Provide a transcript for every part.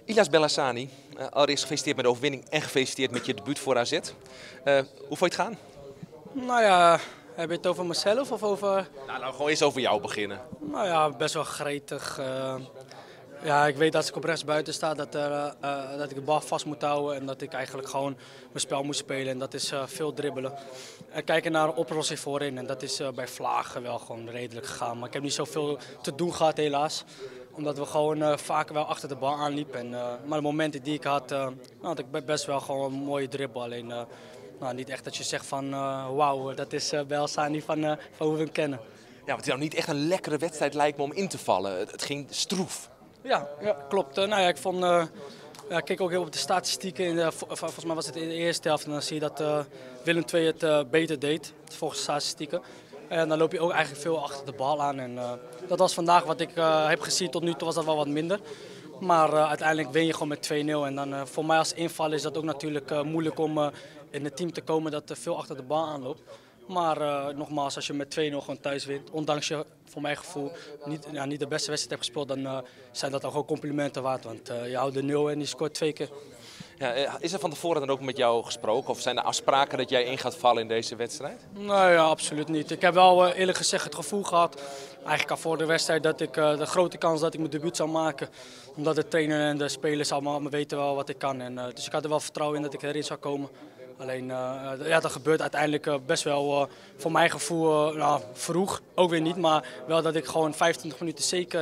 Ilyas Belhassani, allereerst gefeliciteerd met de overwinning en gefeliciteerd met je debuut voor AZ. Hoe vond je het gaan? Nou ja, heb je het over mezelf of over... Nou, gewoon eens over jou beginnen. Nou ja, best wel gretig. Ja, ik weet als ik op rechts buiten sta dat ik de bal vast moet houden en dat ik eigenlijk gewoon mijn spel moet spelen. En dat is veel dribbelen. En kijken naar een oplossing voorin en dat is bij Vlagen wel gewoon redelijk gegaan. Maar ik heb niet zoveel te doen gehad helaas. Omdat we gewoon vaak wel achter de bal aanliepen. Maar de momenten die ik had, had ik best wel gewoon een mooie dribbel. Alleen niet echt dat je zegt van wauw, dat is Belhassani van hoe we hem kennen. Ja, want het is nou niet echt een lekkere wedstrijd lijkt me om in te vallen. Het ging stroef. Ja, klopt. Nou ja, ik vond, ik keek ook heel op de statistieken. Volgens mij was het in de eerste helft. En dan zie je dat Willem II het beter deed, volgens de statistieken. En dan loop je ook eigenlijk veel achter de bal aan. En dat was vandaag wat ik heb gezien. Tot nu toe was dat wel wat minder. Maar uiteindelijk win je gewoon met 2-0. En dan voor mij als invaller is dat ook natuurlijk moeilijk om in het team te komen dat veel achter de bal aanloopt. Maar nogmaals, als je met 2-0 gewoon thuis wint, ondanks je voor mijn gevoel niet de beste wedstrijd hebt gespeeld, dan zijn dat dan gewoon complimenten waard. Want je houdt de 0 en je scoort 2 keer. Ja, is er van tevoren dan ook met jou gesproken? Of zijn er afspraken dat jij in gaat vallen in deze wedstrijd? Nou ja, absoluut niet. Ik heb wel eerlijk gezegd het gevoel gehad, eigenlijk al voor de wedstrijd, dat ik de grote kans dat ik mijn debuut zou maken. Omdat de trainer en de spelers allemaal weten wel wat ik kan. Dus ik had er wel vertrouwen in dat ik erin zou komen. Alleen, dat gebeurt uiteindelijk best wel voor mijn gevoel vroeg. Ook weer niet, maar wel dat ik gewoon 25 minuten zeker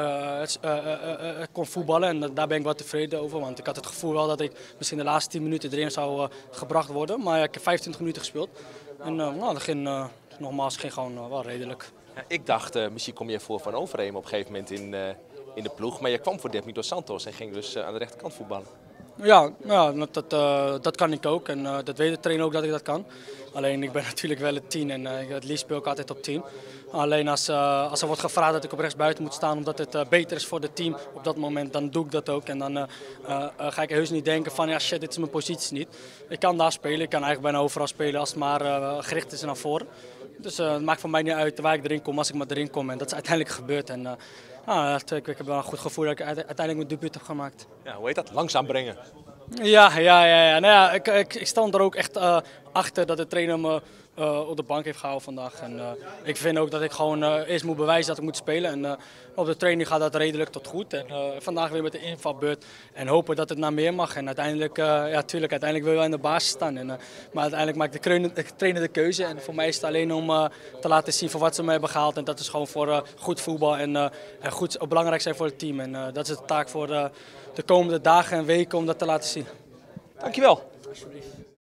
kon voetballen. En daar ben ik wel tevreden over, want ik had het gevoel wel dat ik misschien de laatste 10 minuten erin zou gebracht worden. Maar ik heb 25 minuten gespeeld. En dat ging, nogmaals, ging gewoon wel redelijk. Ja, ik dacht, misschien kom je voor Van Overheem op een gegeven moment in de ploeg. Maar je kwam voor Depmi dos Santos en ging dus aan de rechterkant voetballen. Ja, dat kan ik ook en dat weet de trainer ook dat ik dat kan. Alleen ik ben natuurlijk wel het 10 en het liefst speel ik altijd op 10. Alleen als er wordt gevraagd dat ik op rechtsbuiten moet staan omdat het beter is voor het team op dat moment, dan doe ik dat ook. En dan ga ik heus niet denken van ja shit, dit is mijn positie niet. Ik kan daar spelen, ik kan eigenlijk bijna overal spelen als het maar gericht is naar voren. Dus het maakt voor mij niet uit waar ik erin kom als ik maar erin kom en dat is uiteindelijk gebeurd. En, ik heb wel een goed gevoel dat ik uiteindelijk mijn debuut heb gemaakt. Ja, hoe heet dat? Langzaam brengen. Ja. Nou ja, ik stond er ook echt achter dat de trainer me op de bank heeft gehouden vandaag. En ik vind ook dat ik gewoon eerst moet bewijzen dat ik moet spelen. En op de training gaat dat redelijk tot goed. En vandaag weer met de invalbeurt en hopen dat het naar meer mag. En uiteindelijk, uiteindelijk wil je wel in de basis staan. Maar uiteindelijk maakt de trainer de keuze. En voor mij is het alleen om te laten zien voor wat ze me hebben gehaald. En dat is gewoon voor goed voetbal en goed belangrijk zijn voor het team. En dat is de taak voor de komende dagen en weken om dat te laten zien. Dankjewel. Alsjeblieft.